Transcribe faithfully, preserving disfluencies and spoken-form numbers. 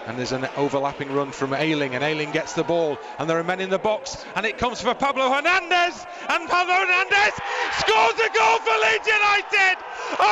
And there's an overlapping run from Ayling, and Ayling gets the ball, and there are men in the box, and it comes for Pablo Hernandez, and Pablo Hernandez scores a goal for Leeds United!